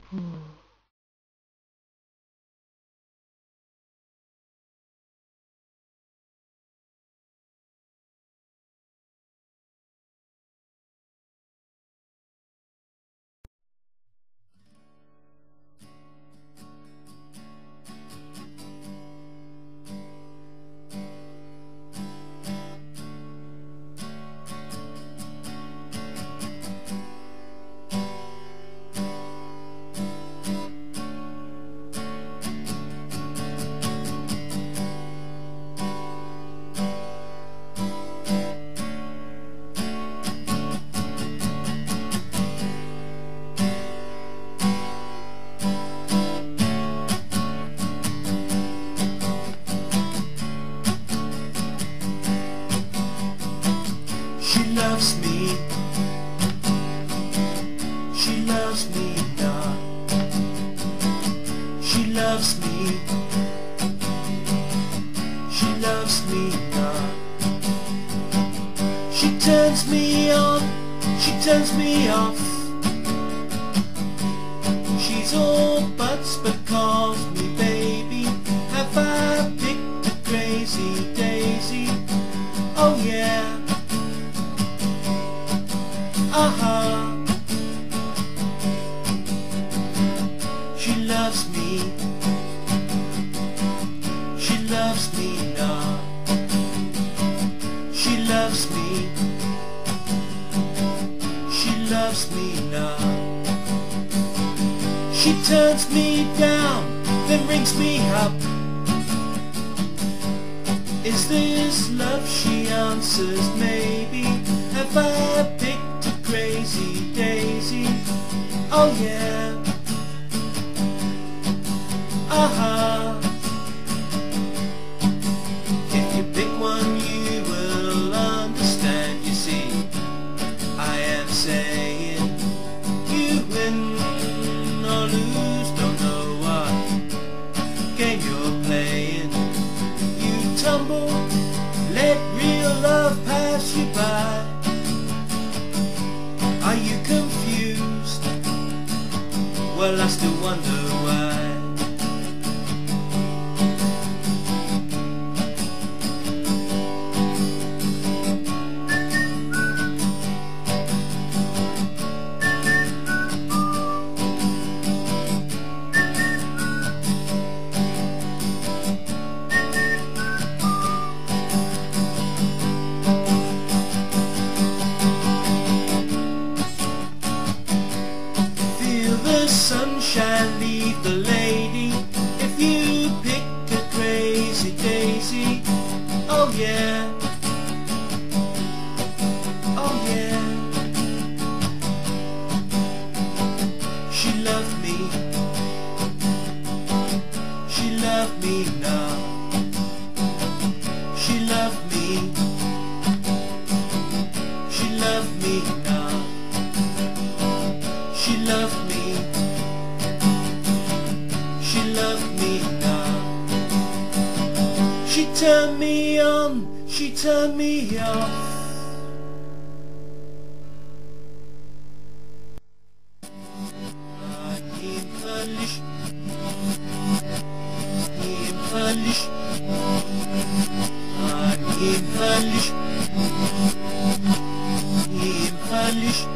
She loves me, she loves me not. She loves me, she loves me not. She turns me on, she turns me off. She's all buts but calls me baby. Have I picked a crazy daisy? Oh yeah. She loves me, she loves me not. She loves me, she loves me not. She turns me down, then rings me up. Is this love? She answers maybe. Have I picked a crazy daisy? Oh yeah. If you pick one you will understand. You see, I am saying you win or lose, don't know what game you're playing. You tumble, let real love pass you by. Are you confused? Well, I still wonder why. The sunshine, leave the lady. If you pick a crazy daisy, oh yeah, oh yeah. She loved me, she loved me now. She loved me, she loved me now. She loved me, she loved me now. She turned me on, she turned me off. Infeliz, infeliz, infeliz, infeliz,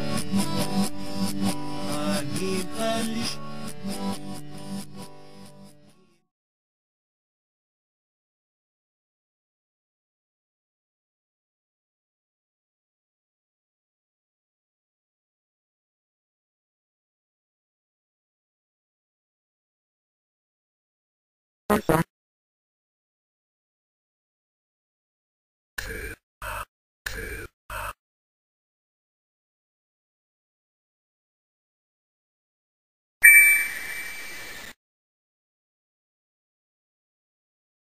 infeliz.